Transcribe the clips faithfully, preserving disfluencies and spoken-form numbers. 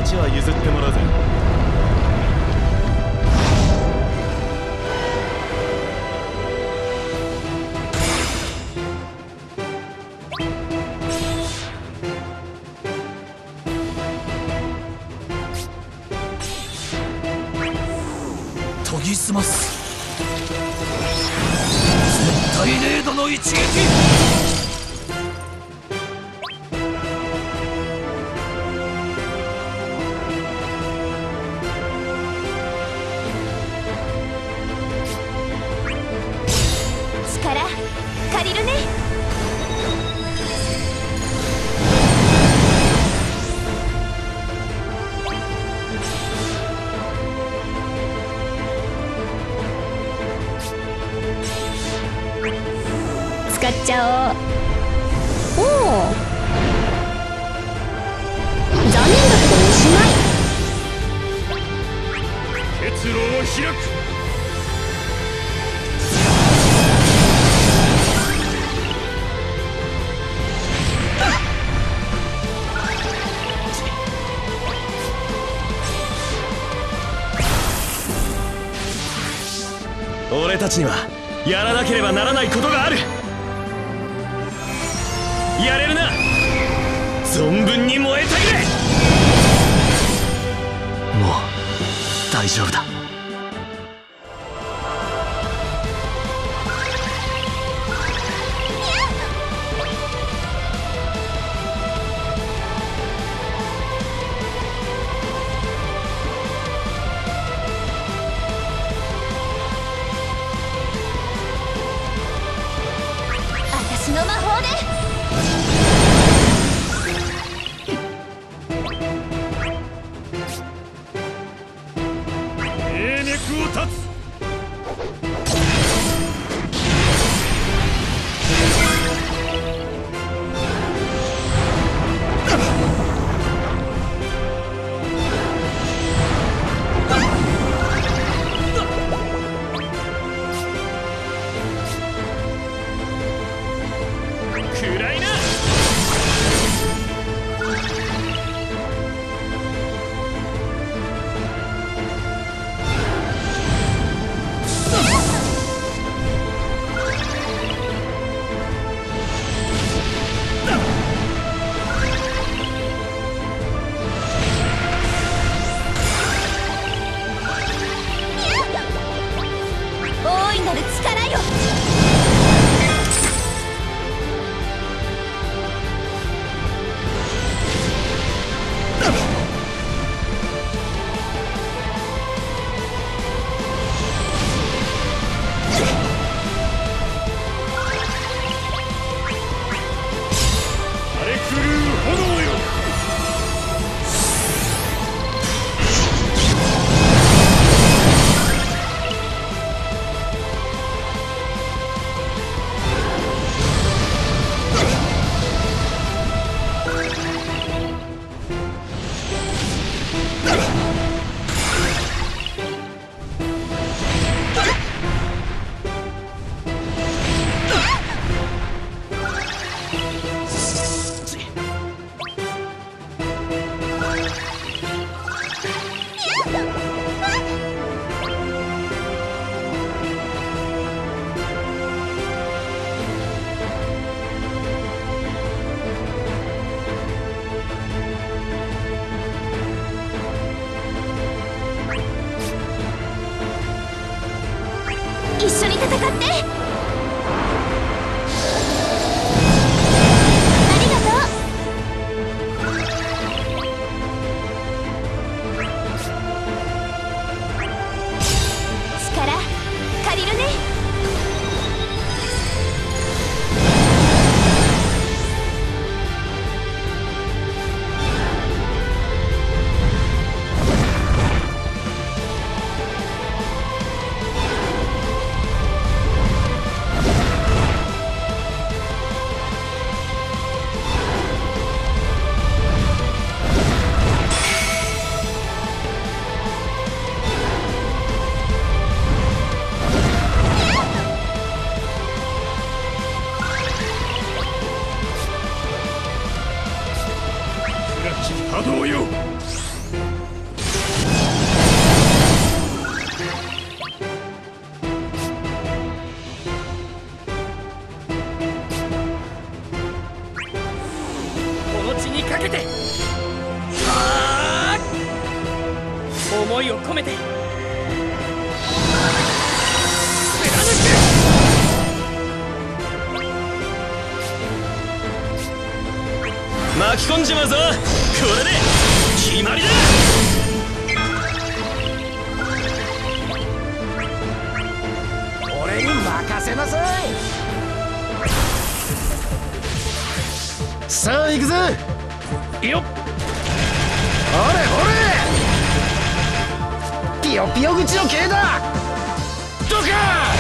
ちは譲ってもらうぜ。 研ぎ澄ます。絶対零度の一撃。 借りるね。使っちゃおう。おお、残念だけどおしまい。 結露を開く。俺たちにはやらなければならないことがある。やれるな。存分に燃えたぎれ。 もう大丈夫だ。 私の魔法で。 命脈を断つ。暗いな。 大いなる力よ。 かけて、思いを込めて巻き込んじまうぞ。これで決まりだ。 俺に任せなさい。さあ行くぜ。 よっ、 ほれほれ、ピヨピヨ口の刑だ。ドカーン。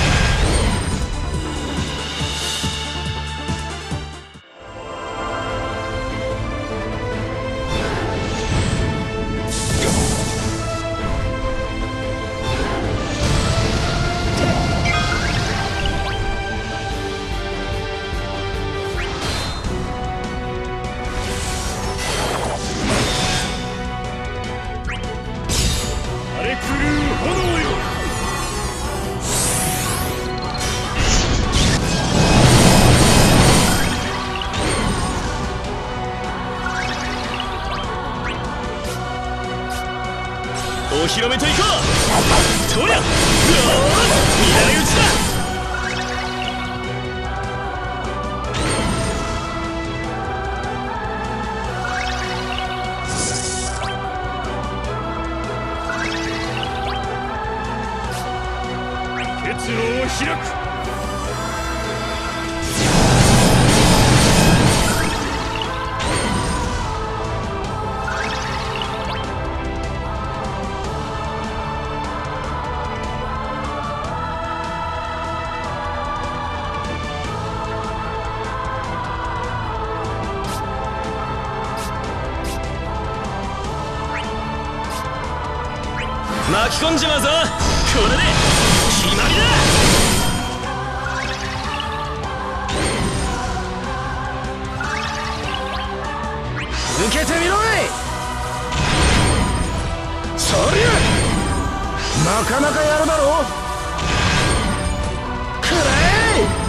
お披露目といこう。とりゃ、うわー、乱れ打ちだ。結露を開く。巻き込んじまうぞ。これで決まりだ。 受けてみろい。そりゃなかなかやるだろう。くらえ。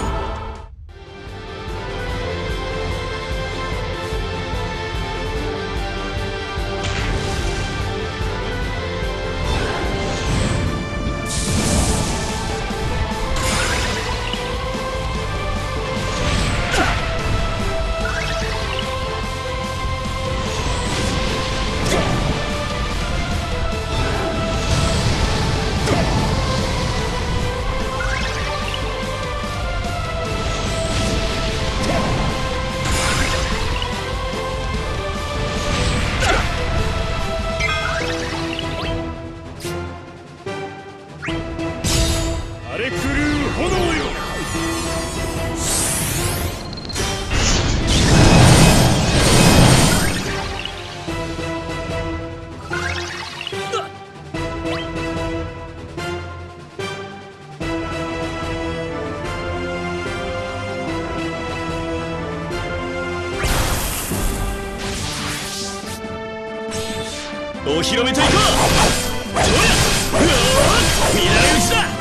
お披露目といこう。どうや、うわー、乱れ打ちだ。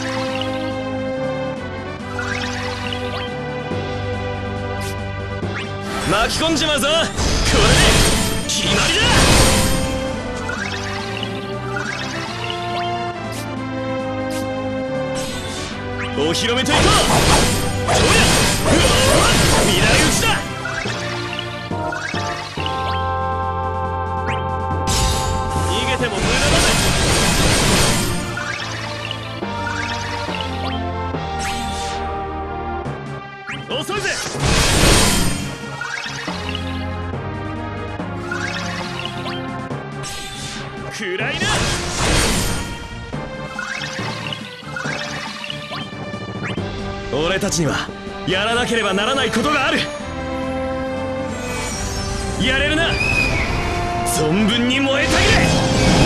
巻き込んじまうぞ。これで決まりだ。お披露目といこう。どうや、うわー、乱れ打ちだ。でも無駄だぜ。遅いぜ。暗いな。俺たちにはやらなければならないことがある。やれるな。存分に燃えたぎれ。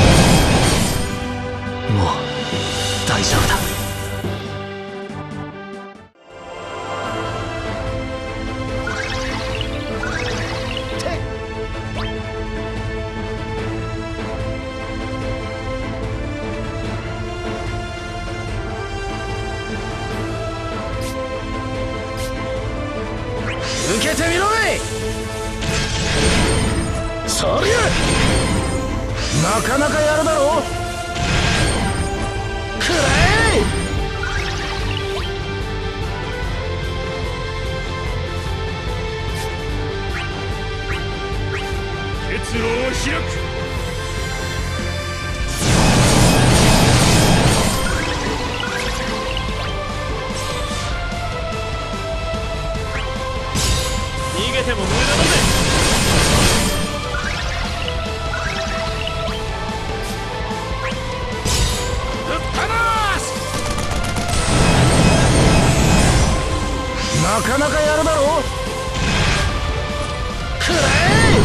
もう大丈夫だ。 受けてみろい。 そりゃなかなかやるだろ。くらえ。 結露を開く。逃げても無駄だぜ。 ぶっ放す。なかなかやるだろ。くらえ。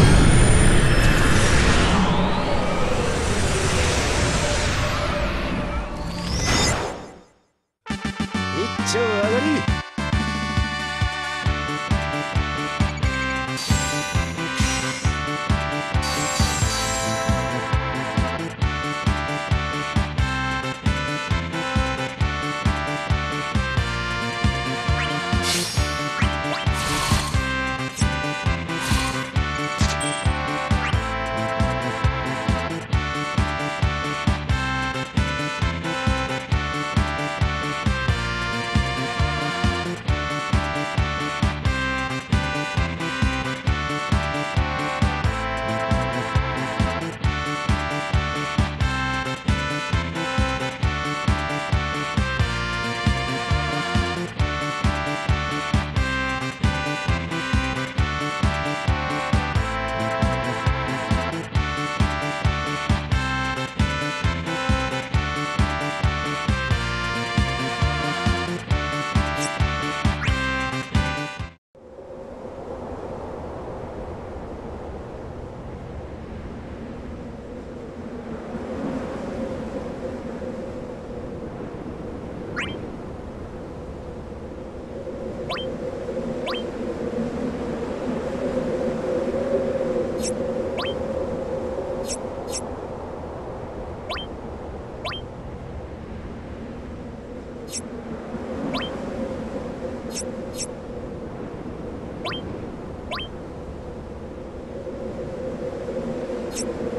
一丁上がり。 you